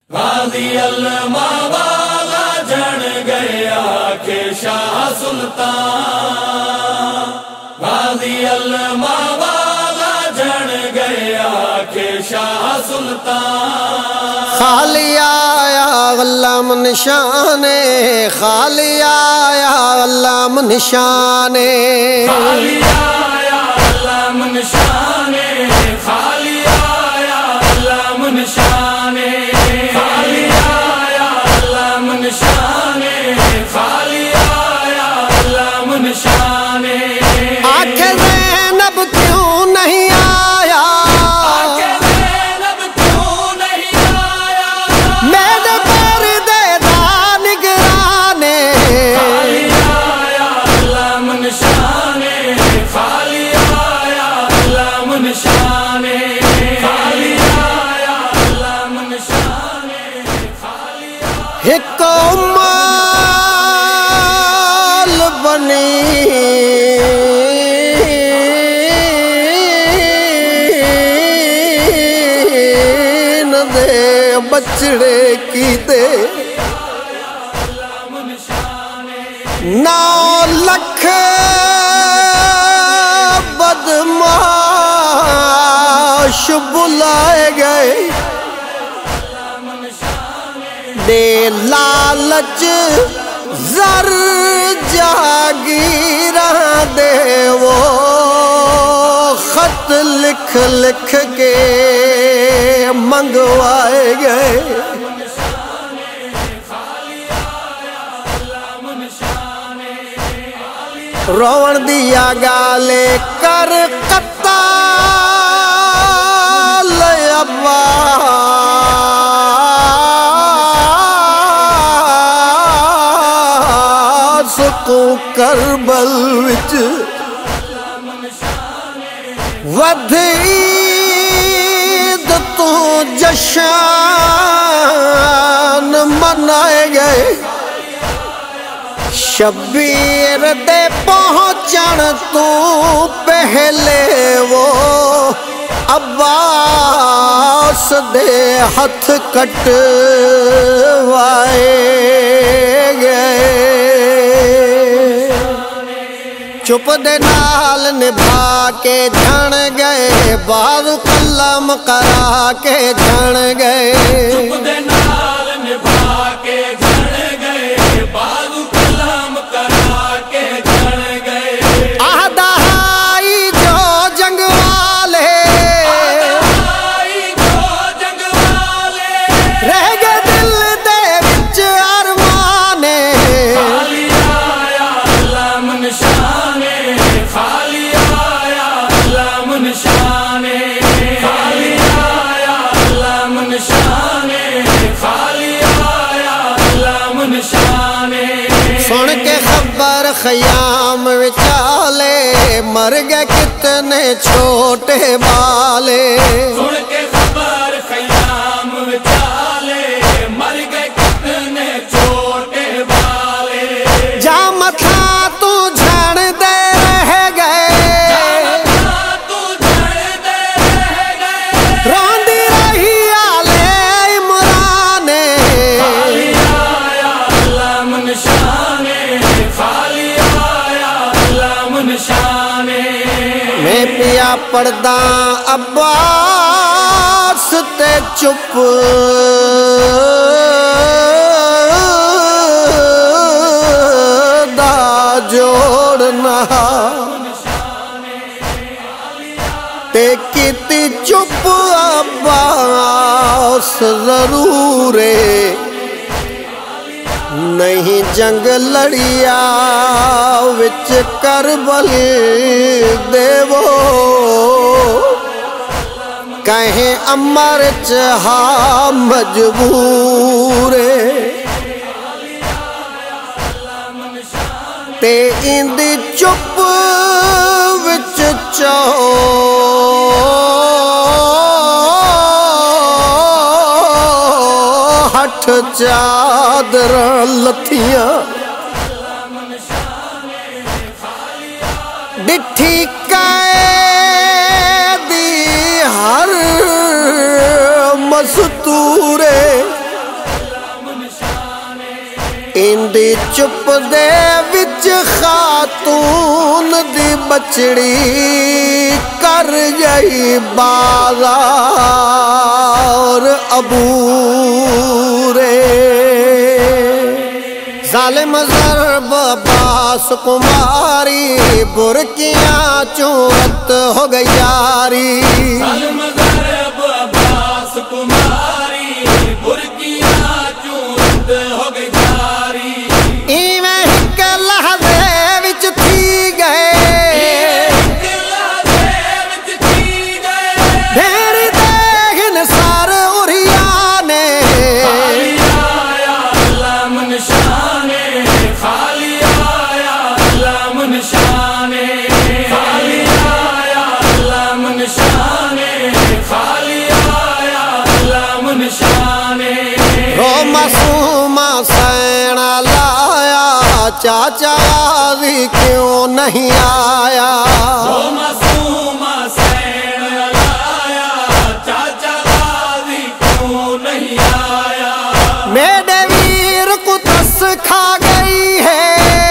غازی الماوالا جن گیا کہ شاہ سلطان، غازی الماوالا جن گیا کہ شاہ سلطان، خالی آیا غلام نشانے، خالی آیا غلام نشانے، خالی آیا غلام نشانے، خالی آیا غلام نشانے، خالی آیا غلام نشانے، خالی آیا غلام نشانے، آنکھ زینب کیوں نہیں آیا، آنکھ زینب کیوں نہیں آیا، میرے پردے دا نگرانے، خالی آیا غلام نشانے، خالی آیا غلام نشانے، خالی آیا غلام نشانے، خالی ایک امال بنی نہ دے بچڑے کی دے، 9 لکھ بدماش بلائے گئے، دے لالچ زر جاگیراں دے وہ خط لکھ لکھ کے منگوائے گئے، روڑ دیا گالے کر قتال عباس کو کربل وچ ود عید تو جشن منائے گئے، شبیر دے پہنچن تو پہلے وہ عباس دے ہتھ کٹوائے گئے، چپ دے نال نبھا کے جھن گئے، بازو قلم کرا کے جھن گئے، چپ دے نال نبھا کے جھن گئے، بازو قلم کرا کے جھن گئے، آدھائی جو جنگ والے، آئی جو جنگ والے، رہ گئے دل دے وچ ارمانے، خالی آیا غلام نشانے، خالی آیا غلام نشانے، خالی آیا غلام نشانے، خالی آیا غلام نشانے، سن کے خبر خیام وچالے، مر گئے کتنے چھوٹے بالے، سن کے خبر خیام وچالے، مر گئے کتنے چھوٹے بالے، جا متھا تو جھڑ دے رہ گئے، تو جھڑ دے رہ گئے، روندی رہی آلے عمرانے، خالی آیا غلام نشانے، خالی آیا غلام نشانے، میں پیا پڑدا عباس تے چپ دا جوڑنا، تے کیتی چپ عباس ضرورے، نہیں جنگ لڑیا وچ کربل دے وہ، کہیں امر چہا مجبورے، تے ایندی چپ وچ ہٹھ چادراں لتھیاں، ڈٹھی قیدی ہر مستورے اندی چپ دے وچ خاتون دی بچڑی کر گئی بازار عبورے ظالم ضرب عباس کماری برکیاں چورت ہو گئی یاری ظالم ضرب عباس کماری برکیاں چورت ہو گئی جاری ایویں ہک لحظے وچ تھی گئے بھیڑی دیکھن سار اریانے خالی آیا علام نشانے خالی آیا علام نشانے خالی آیا علام نشانے خالی آیا علام نشانے رو معصومہ سینا لایا چاچا غازی کیوں نہیں آیا وہ معصوم حسین لایا چاچا غازی کیوں نہیں آیا میرے ویر کو تس کھا گئی ہے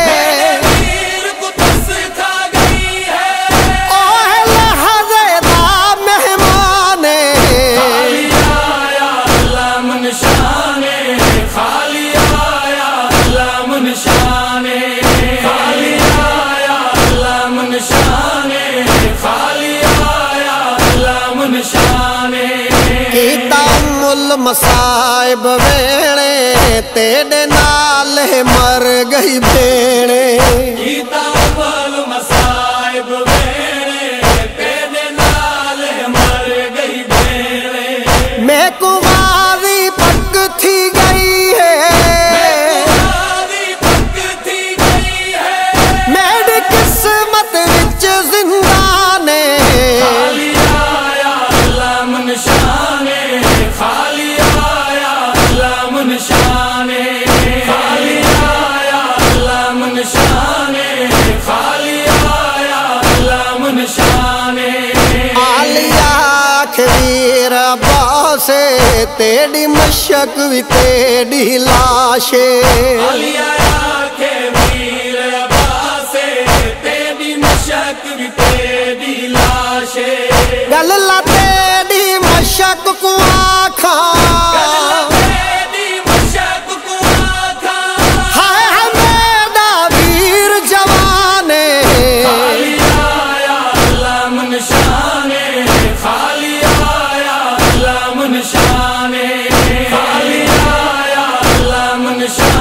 ویر کو تس کھا گئی ہے اوہ لحظے دا مہمان خالی آیا علام نشانے خالی آیا علام نشانے خالی آیا علام نشانے خالی آیا علام نشانے کیتا المصائب ویڑے تیرے نال مر گئی بھیڑے کیتا اول مصائب ویڑے تیرے نال مر گئی بھیڑے میں کو غازی پک تھی گئی ہے آدھی پک تھی گئی ہے میری قسمت وچ زندانے خالی آیا علام نشانے خالی آیا علام نشانے خالی آیا علام نشانے خالی آیا علام نشانے آلیا کھویر عباسے تیری مشک بھی تیری لاشے علی آیا کے ویر عباسے تیری مشک بھی تیری لاشے گل لا تیری مشک کو آکھاں تیری مشک کو آکھا ہائے میرا ویر جوانے خالی آیا علام نشانے خالی آیا علام نشانے خالی آیا علام نشانے